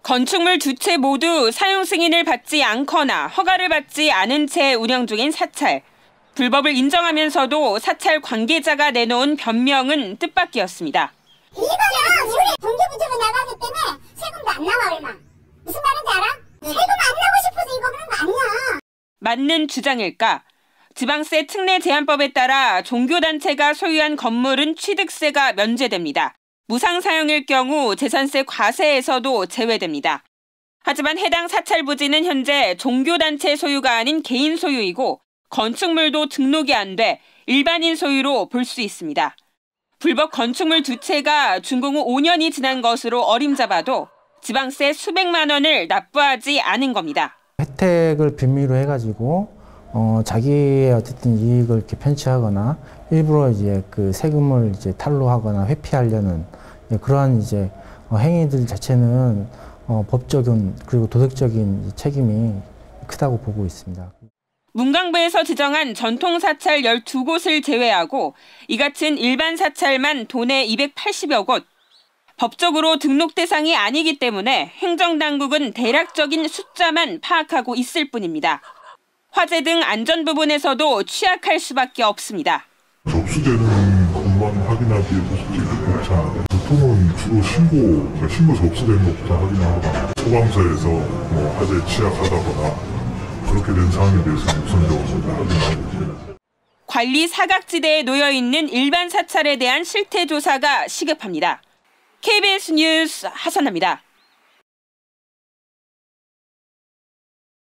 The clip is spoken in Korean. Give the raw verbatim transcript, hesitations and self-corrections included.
건축물 두 채 모두 사용 승인을 받지 않거나 허가를 받지 않은 채 운영 중인 사찰. 불법을 인정하면서도 사찰 관계자가 내놓은 변명은 뜻밖이었습니다. 이거는 우리 동계부처로 나가기 때문에 세금도 안 나와 얼마. 무슨 말인지 알아? 세금 안 나고 싶어서 이거 그런 거 아니야. 맞는 주장일까? 지방세 특례 제한법에 따라 종교단체가 소유한 건물은 취득세가 면제됩니다. 무상 사용일 경우 재산세 과세에서도 제외됩니다. 하지만 해당 사찰 부지는 현재 종교단체 소유가 아닌 개인 소유이고 건축물도 등록이 안 돼 일반인 소유로 볼 수 있습니다. 불법 건축물 두 채가 준공 후 오 년이 지난 것으로 어림잡아도 지방세 수백만 원을 납부하지 않은 겁니다. 혜택을 빌미로 해가지고 어, 자기의 어쨌든 이익을 이렇게 편취하거나 일부러 이제 그 세금을 이제 탈루하거나 회피하려는 그러한 이제 행위들 자체는 어, 법적인 그리고 도덕적인 책임이 크다고 보고 있습니다. 문광부에서 지정한 전통 사찰 열두 곳을 제외하고 이 같은 일반 사찰만 도내 이백팔십여 곳. 법적으로 등록 대상이 아니기 때문에 행정당국은 대략적인 숫자만 파악하고 있을 뿐입니다. 화재 등 안전 부분에서도 취약할 수밖에 없습니다. 접수되는 것만 확인하기에도 솔직히 그렇지 않아요. 보통은 주로 신고, 그러니까 신고 접수되는 것부터 확인하거나 소방서에서 뭐 화재에 취약하다거나 그렇게 된 상황에 대해서는 우선적으로 확인하고 있습니다. 관리 사각지대에 놓여있는 일반 사찰에 대한 실태 조사가 시급합니다. 케이비에스 뉴스 하선아입니다.